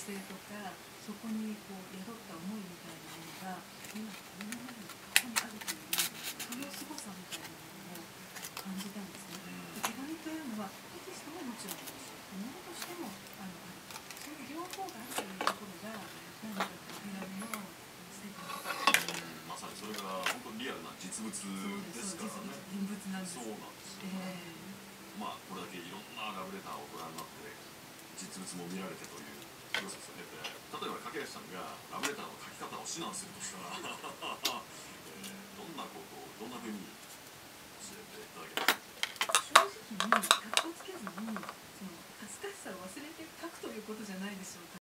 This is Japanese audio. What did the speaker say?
性とか、そこにこう宿った思いみたいなものが今目の前にここにあるというその凄さみたいなものを感じたんですね。手紙というのはテキストももちろんあるし、ものとしてもある。その両方があるというところが何か手紙の世界。 まさにそれが本当にリアルな実物ですからね。 現物なんです。 そうなんですよ。まあこれだけいろんなラブレターをご覧になって実物も見られてというプロセスを経て、例えば掛橋さんがラブレターの書き方を指南するとしたらどんなことをどんなふうに教えていただけますか？ 正直に格好つけずにその恥ずかしさを忘れて書くということじゃないでしょうか。